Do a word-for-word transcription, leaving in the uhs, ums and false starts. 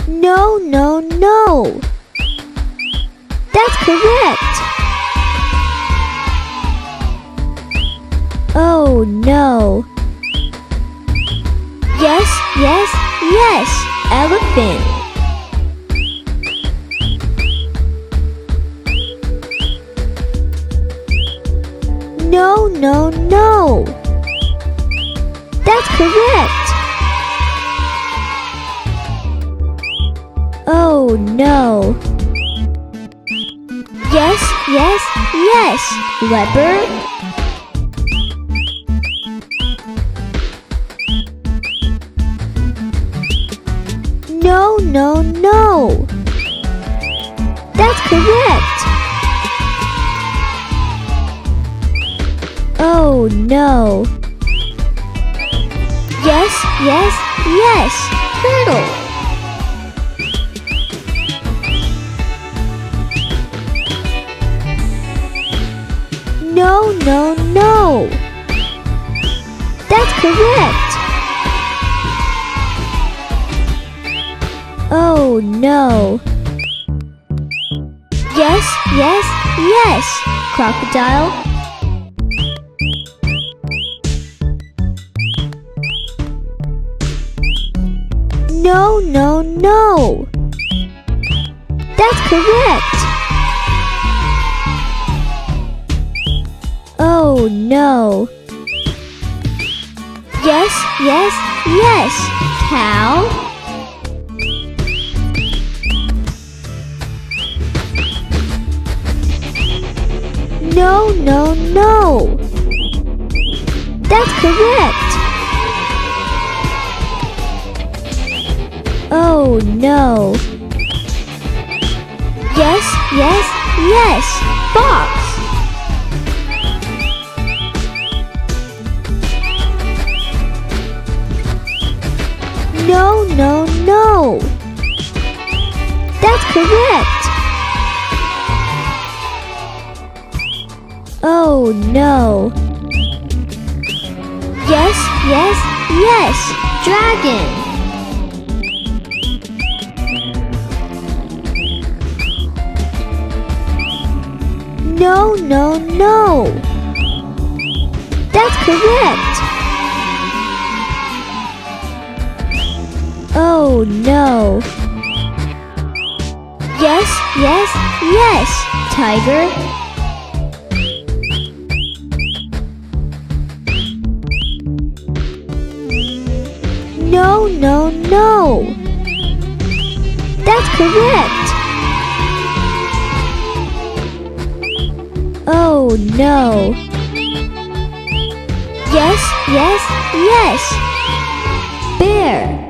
No, no, no. That's correct. Oh no. Yes, yes, yes. Elephant. No, no, no. That's correct. Oh no. Yes, yes, yes. Leopard. No, no, no. That's correct. Oh no. Yes, yes, yes. Turtle. No, no, no. That's correct. Oh no. Yes, yes, yes. Crocodile. No, no, no. That's correct. Oh no. Yes, yes, yes. Cow. No, no, no. That's correct. Oh no. Yes, yes, yes. Fox. No, no, no. That's correct. Oh no. Yes, yes, yes. Dragon. No, no, no. That's correct. Oh no. Yes, yes, yes. Tiger. No, no, no. That's correct. Oh no. Yes, yes, yes. Bear.